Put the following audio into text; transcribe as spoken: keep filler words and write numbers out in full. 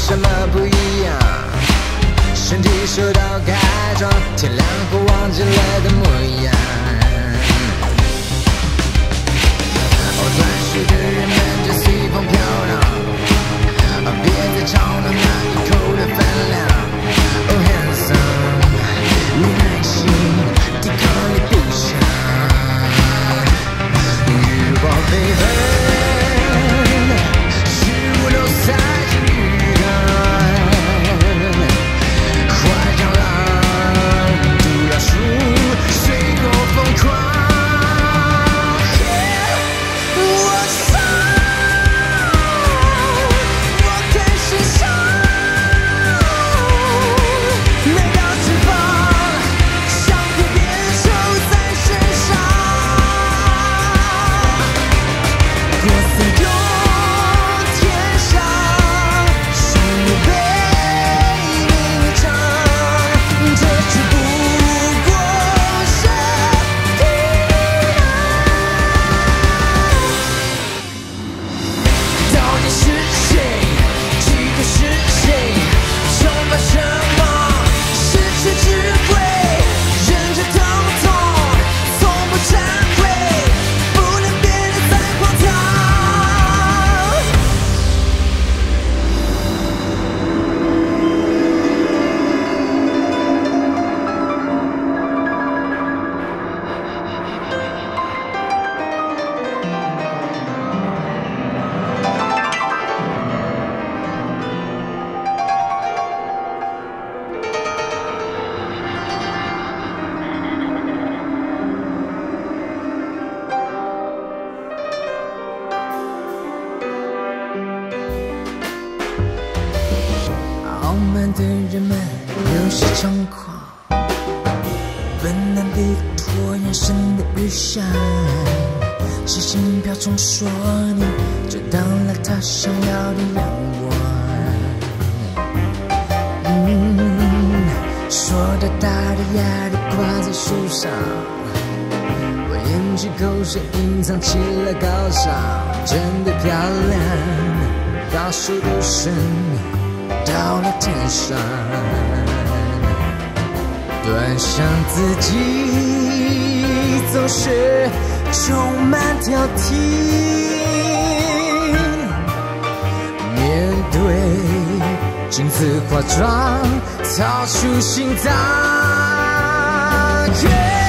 什么不一样？身体受到改装，天亮后忘记了的模样。哦，钻石的人们就随风飘荡，别再吵闹那一口的分量。Oh handsome， 你耐心抵抗力不强，欲望飞奔，事物都塞进鱼缸，快将狼毒老鼠，随我疯狂。傲慢的人们有些猖狂，笨蛋地拖延生的雨伞，细心瓢虫说你遮挡了他想要的阳光。嗯，说的大的压力挂在树上，我咽去口水隐藏起了高潮，真的漂亮，高速度升到了天上，端详自己总是充满挑剔，面对镜子化妆，掏出心脏。